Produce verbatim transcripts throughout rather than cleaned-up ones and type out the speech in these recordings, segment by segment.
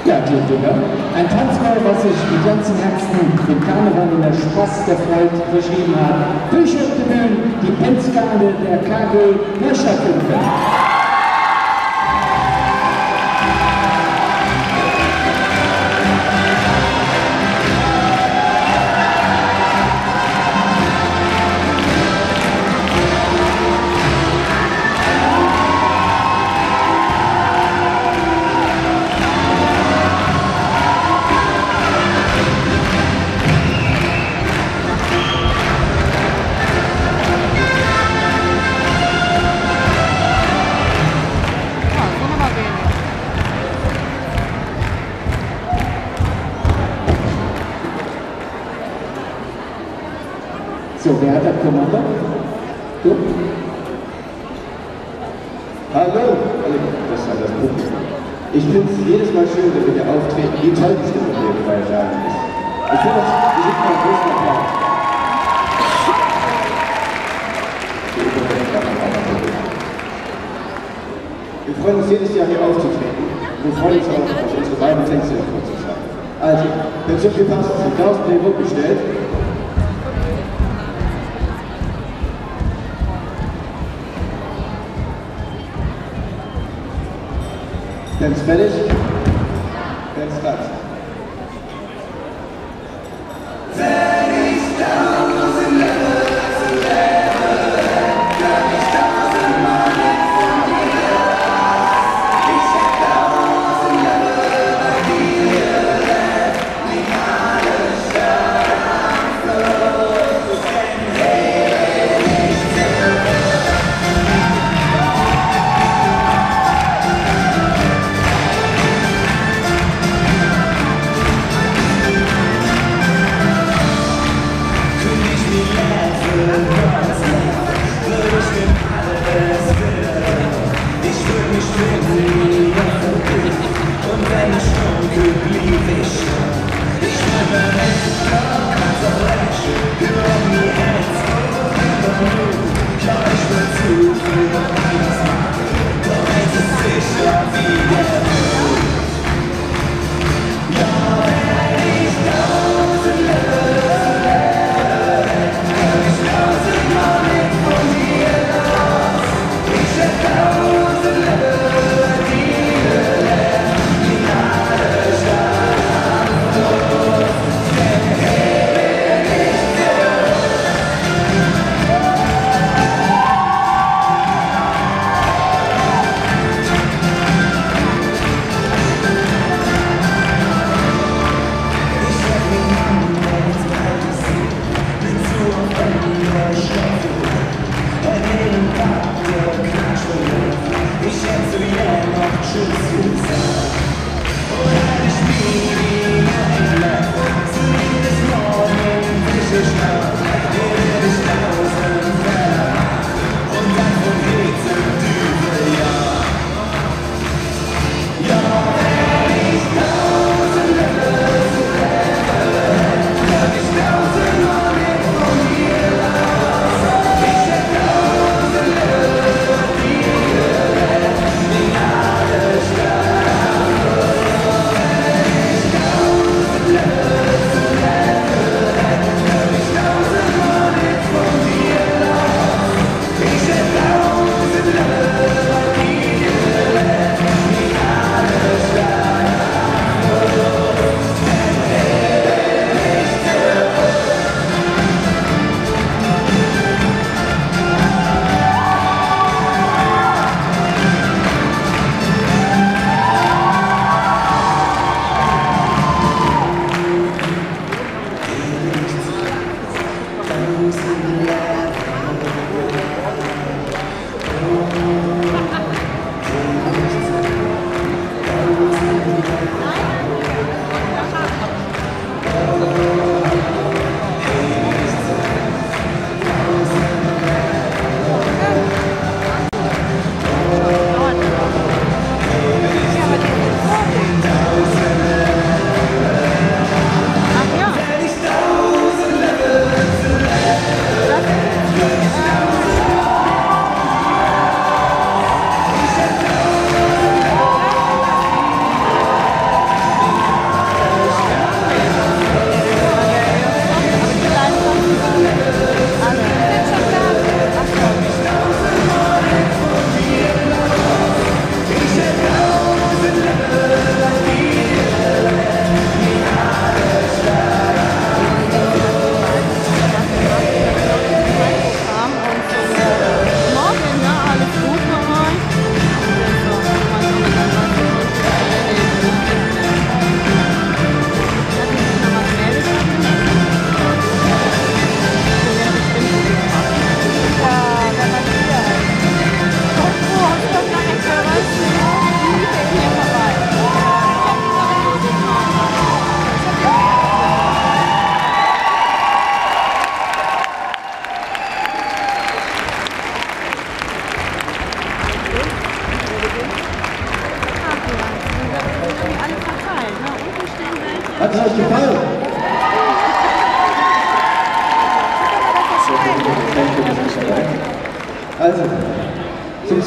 Ja, Klittinger. Ein Tanzball, was sich mit ganzem Herzen dem Karneval und der Spaß der Freude verschrieben hat. Durch die Bühne die Penzgarde der K G Neuschattenfeld. So, wer hat das Kommando? Du? Hallo, das ist das Publikum. Ich finde es jedes Mal schön, wenn wir auftreten, wie toll die Stimme hier bei Jahren ist. Ich finde das, wir sind mal großen Applaus. Wir freuen uns jedes Jahr hier aufzutreten. Wir freuen uns auch auf unsere beiden Tänze vorzuzeigen. Also, wenn es so viel passt, sind tausend Euro bestellt. Wenn's fertig, wenn's das.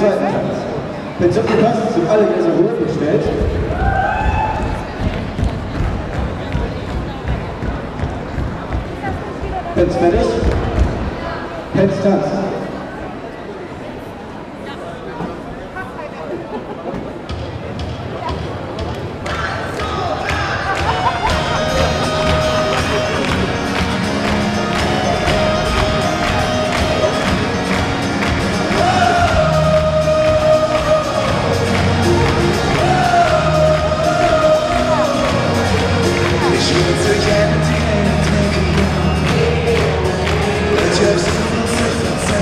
zweiten Tanz. Wenn es passt, sind alle Gläser hochgestellt. Pens fertig. Pens Tanz. But you're so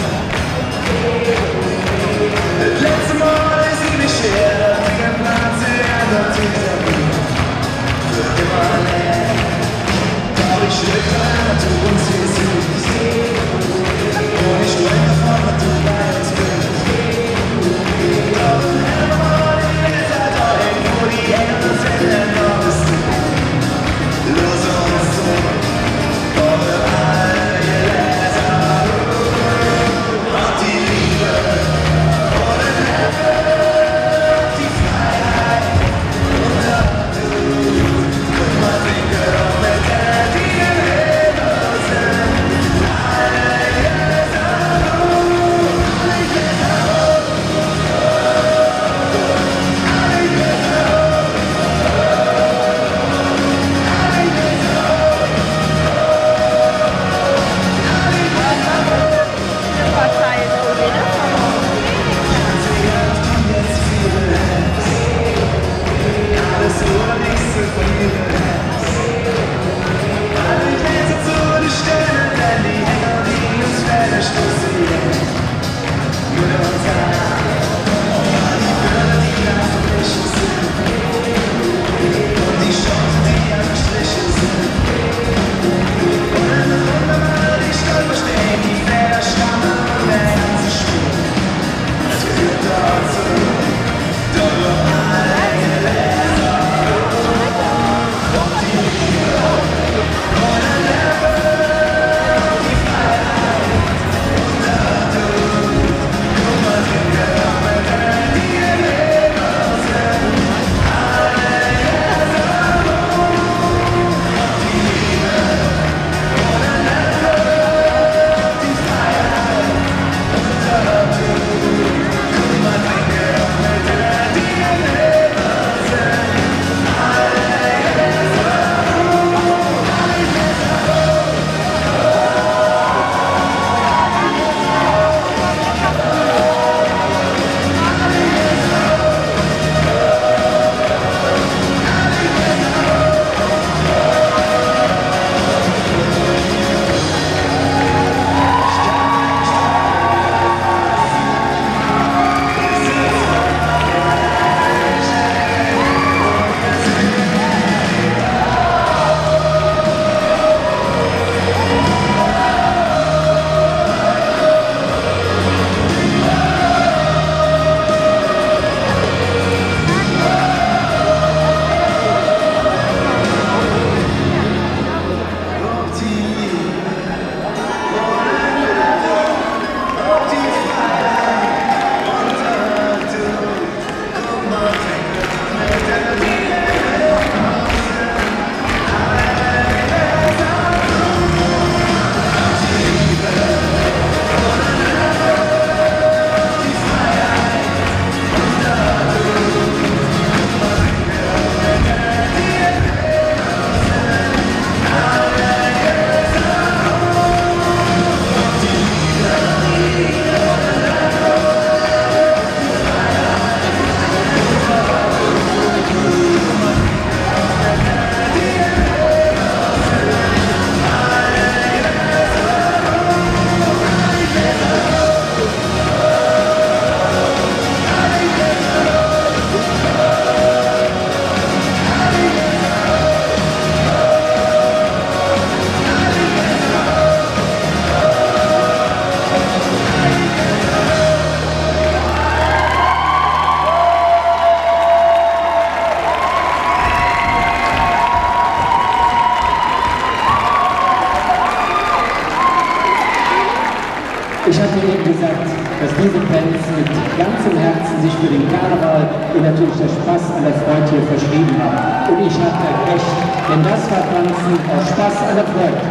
Ich habe mir eben gesagt, dass diese Bands mit ganzem Herzen sich für den Karneval und natürlich der Spaß an der Freude hier verschrieben haben. Und ich hatte recht, denn das war Tanzen aus Spaß an der Freude.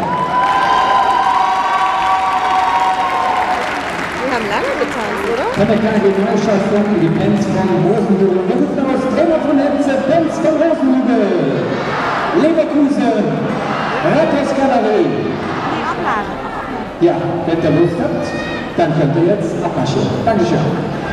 Wir haben lange getanzt, oder? Von der K G Neustadt folgen die Bands von Rosenhügel. Wir rufen aus Trainer von Hetze, Bands von Rosenhügel, Leverkusen, Rathausgalerie. Ja, wenn ihr Lust habt, dann könnt ihr jetzt abmarschieren. Dankeschön.